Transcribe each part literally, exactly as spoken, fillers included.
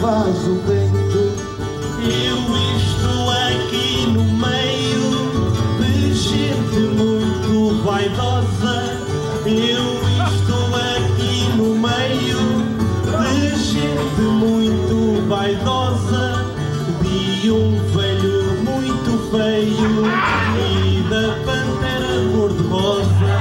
faz o vento. Eu estou aqui no meio de gente muito vaidosa. Eu estou aqui no meio de gente muito vaidosa. Vi um velho muito feio e da pantera cor-de-rosa.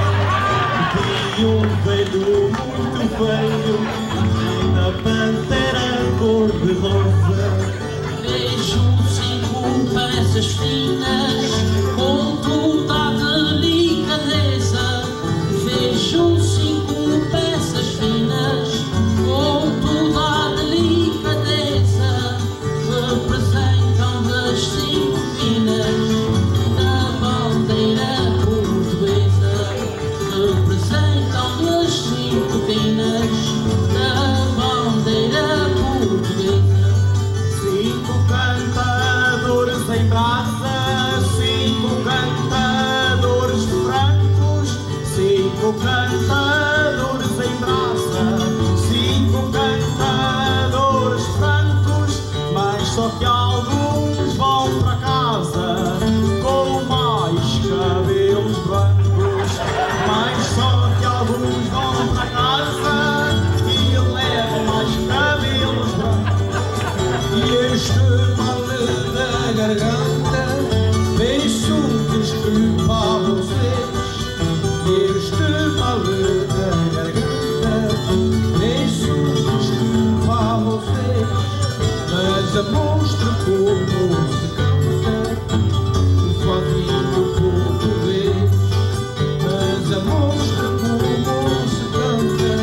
Vi um velho muito feio e da pantera cor-de-rosa. Vejo cinco peças finas com toda a delicadeza. Vejo cinco peças finas com toda a delicadeza. Representam as cinco finas da bandeira portuguesa. Representam as cinco finas da bandeira portuguesa. Cinco cantadores em brasa, cinco cantadores francos, cinco cantadores em brasa, cinco cantadores francos, mas só que alguns vão para casa com mais cabelos brancos, mas só que alguns vão para casa e levam mais cabelos brancos. E este mal da garganta deixo que escrevo a vocês. Este mal da garganta deixo que escrevo a vocês. Mas demonstre como se canta o fadinho português. Mas demonstre como se canta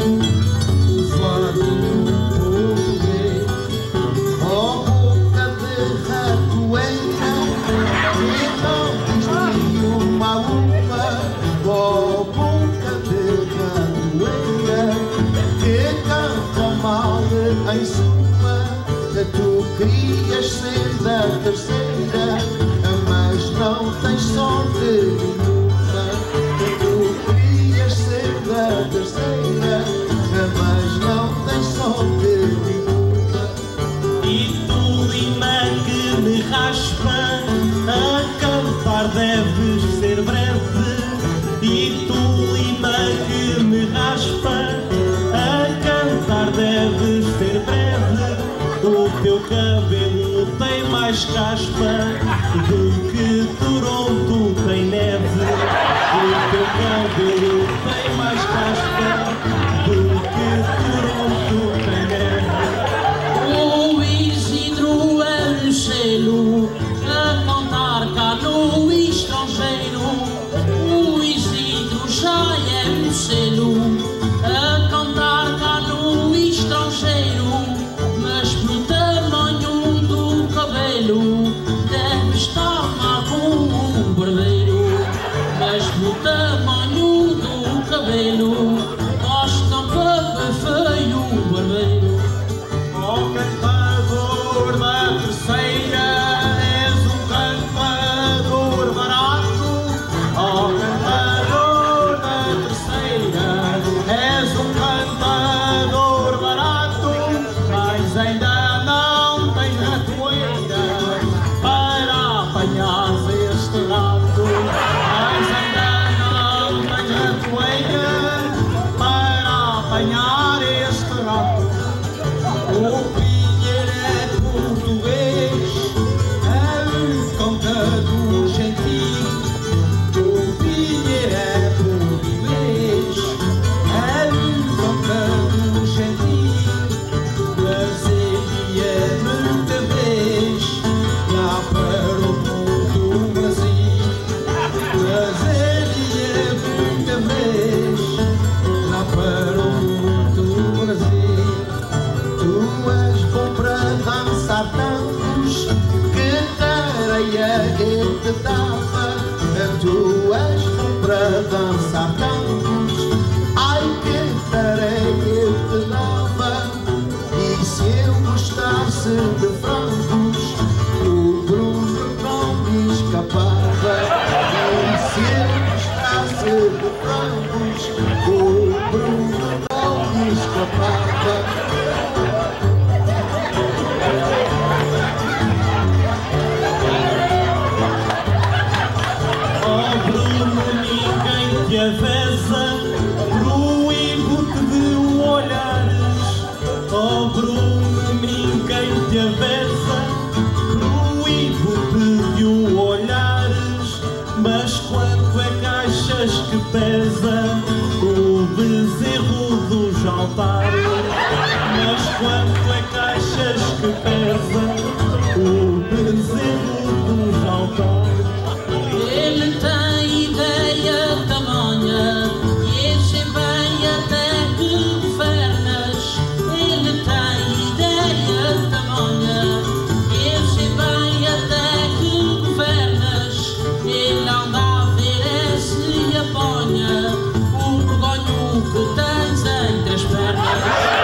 o fadinho português. Oh, boca de ratoeira, que não diz uma uma. Oh, boca de ratoeira, que canta mal em suma. Tu querias ser da terceira, mas não tens sorte nenhuma. Tu querias ser da terceira, mas não tens sorte nenhuma. E tu, Lima, que me raspa, a cantar deves ser breve. E tu, Lima, que me raspa, a cantar deves ser breve. O teu cabelo tem mais caspa do que Toronto tem neve. O teu cabelo tem mais caspa do que Toronto tem neve. O Isidro é um selo a cantar cá no estrangeiro. O Isidro já é um selo a cantar cá no estrangeiro. Mas pelo tamanho do cabelo deve estar má com um barbeiro. Mas pelo tamanho do cabelo gostam para ver feio o barbeiro. Oh, cantador da terceira, és um cantador barato. Oh, cantador da terceira, és um cantador barato. Mas ainda não tens ratoeira para apanhar este rato. Mas ainda não tens ratoeira para apanhar este rato. O Pinheiro é português, É um cantador gentil. O Pinheiro é português, é um cantador gentil. Mas ele é muita vez lá para o mundo Brasil. Mas ele é muita vez lá para o mundo Brasil. Tu és bom para dançar tangos, que tareia eu te dava. Tu és bom para dançar tangos, ai que tareia eu te dava. E se eu gostasse de frangos, o Bruno não me escapava. E se eu gostasse de frangos, o Bruno não me escapava. quem te avessa, proíbo-te de o olhares, mas quanto é que achas que pesa o bezerro dos altares? Mas quanto é que achas que pesa o bezerro dos altares? Ele tem ideia tamanha, e eu sei bem até que governas. Ele tem ideia tamanha, e eu sei bem até que governas. Ele anda a ver é se apanha o vergonho que tens entre as pernas.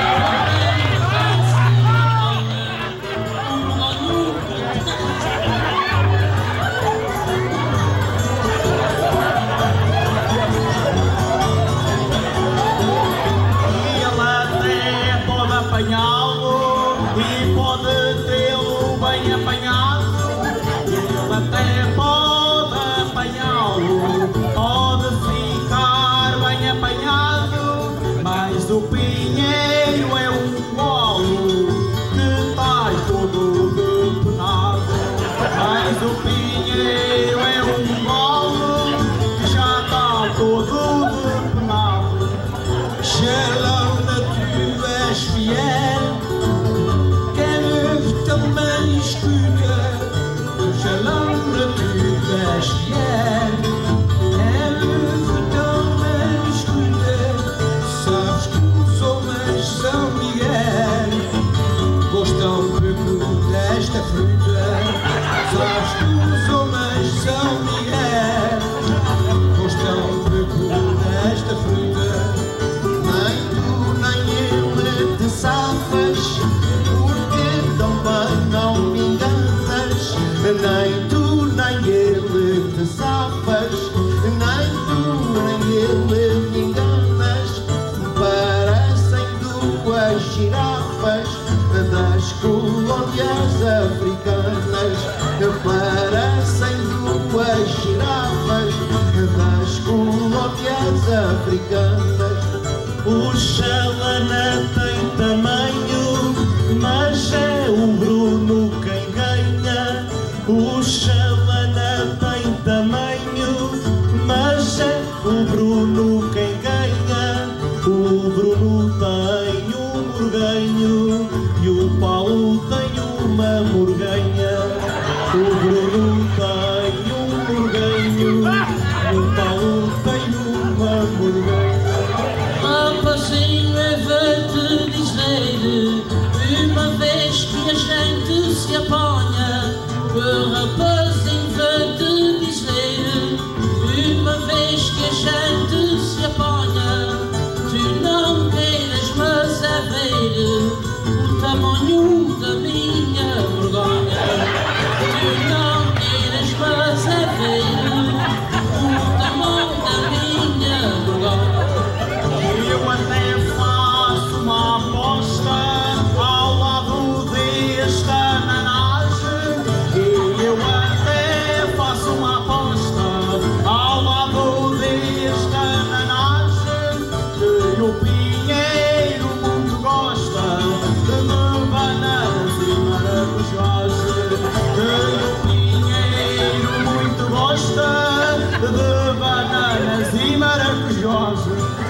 Apanhá-lo e pode tê-lo bem apanhado. Ele até pode apanhá-lo, pode ficar bem apanhado, mas o pinheiro é um golo que está todo depenado. Mas o pinheiro é um golo que já está todo depenado. Gelona, tu és fiel, quem também escuta. Gelona, tu és fiel, quem também escuta. Sabes que os homens de São Miguel gostam pouco desta fruta. Sabes que os homens de São Miguel gostam pouco desta fruta. Safas, porque também não me enganas. Nem tu nem ele te safas, nem tu nem ele me enganas. Parecem duas girafas das colônias africanas. Parecem duas girafas das colônias africanas. O Xalana tem tamanho, mas é o Bruno quem ganha. O Xalana tem tamanho, mas é o Bruno quem ganha. O Bruno tem um morganho e o Paulo tem uma morganha. O Bruno tem um morganho e o Paulo tem uma morganha. Rapazinho, eu vou-te dizer, uma vez que a gente se apanha. Rapazinho, vou-te dizer, uma vez que a gente se apanha. Tu não queiras, mas é ver o tamanho da minha vergonha. Tu não queiras, mas é ver o tamanho da minha vergonha. Eu até faço uma aposta ao lado desta nanagem. Eu até faço uma aposta ao lado desta nanagem. Que o pinheiro muito gosta de bananas e maracujás. Que o pinheiro muito gosta de bananas e maracujás.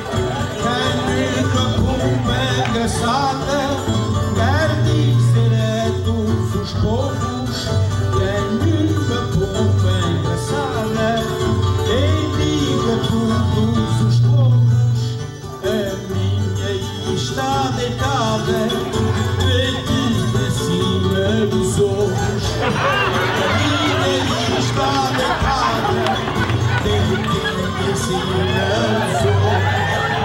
Quem nunca come engraçada quer dizer é todos os povos. Quem nunca come engraçada quem diga todos os povos. A minha está deitada, metida acima dos ovos. A minha está deitada, metida acima dos ovos.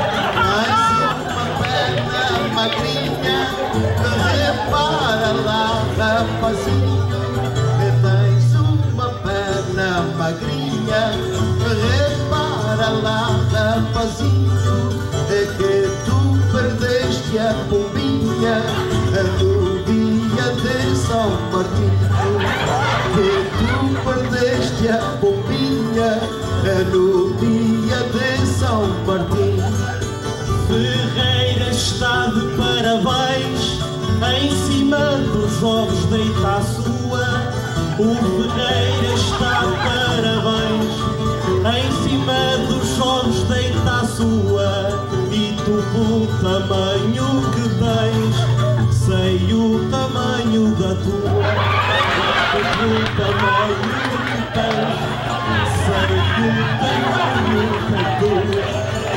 Magrinha, repara lá, rapazinho. Tens uma perna magrinha, repara lá, rapazinho. É que tu perdeste a pombinha no dia de São Martinho. Que tu perdeste a pombinha no dia de São Martinho. Ferreira está de parabéns em cima dos ovos deita a sua, o Ferreira está de parabéns. Em cima dos ovos deita a sua, e tu pelo tamanho que tens, sei o tamanho da tua. Tu pelo tamanho que tens, sei o tamanho da tua.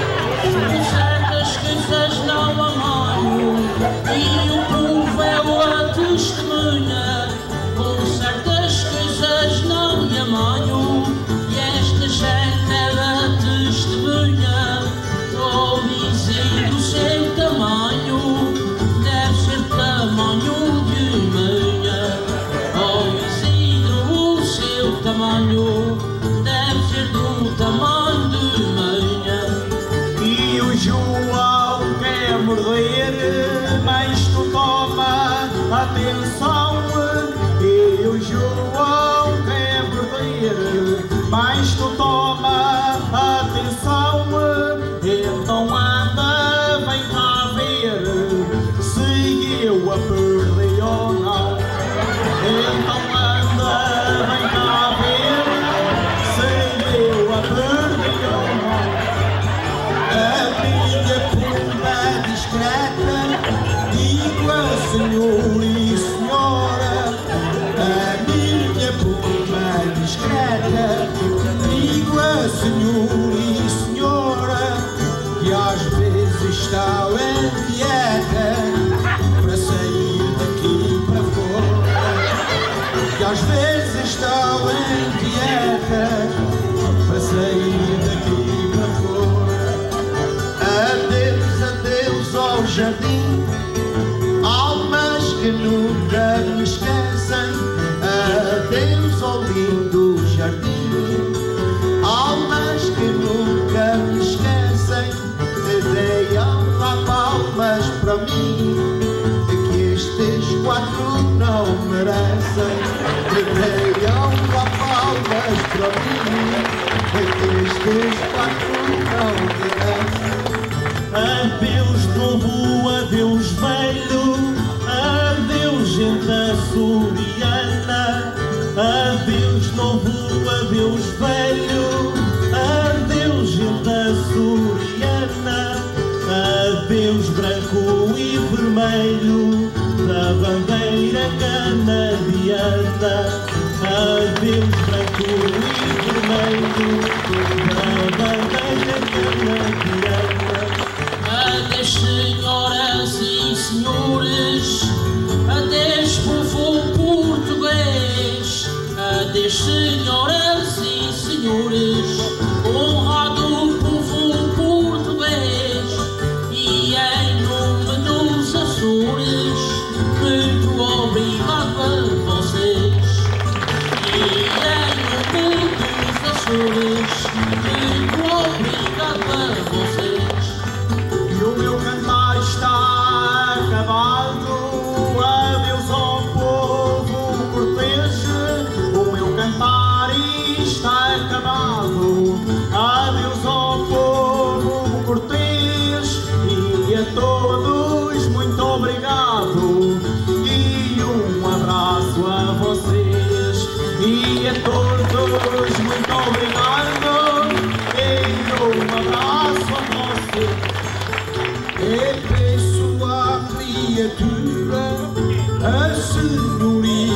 Certas coisas não amanho, e o povo é a testemunha. Com certas coisas não me amanho, e esta gente ela testemunha. Oh, Isidro, o seu tamanho deve ser tamanho de manhã. Oh, Isidro, o seu tamanho deve ser do tamanho de manhã. E o João quer morder, mas tu toma atenção. E o João quer morder, mas tu toma atenção. Então anda, vem cá ver se eu a perdi ou não. Então anda, vem cá ver se eu a perdi ou não. A minha pomba discreta, digo a senhor e senhora. A minha pomba discreta, digo a senhor e senhora, que às vezes está em dieta para sair daqui para fora. Que às vezes está em dieta para sair daqui para fora. Adeus, adeus ao jardim, almas que nunca me esquecem. Adeus ao lindo jardim, almas que nunca me esquecem. Deiam lá palmas para mim, que estes quatro não merecem. Deiam lá palmas para mim, que estes quatro não merecem. Adeus novo, adeus velho, adeus gente açoriana. Adeus novo, adeus velho, adeus gente açoriana. Adeus branco e vermelho da bandeira canadiana. Adeus branco e vermelho da bandeira canadiana. Adeus, senhoras e senhores, adeus, povo português. Adeus, senhoras e senhores, honrado povo português. E em nome dos Açores, muito obrigado a vocês. E em nome dos Açores, muito obrigado a vocês. E o meu cantar está acabado, adeus ao povo cortês. O meu cantar está acabado, adeus ao povo cortês. E a todos muito obrigado, e um abraço a vocês. E a todos muito obrigado, e um abraço a vocês. E peço à criatura, a senhoria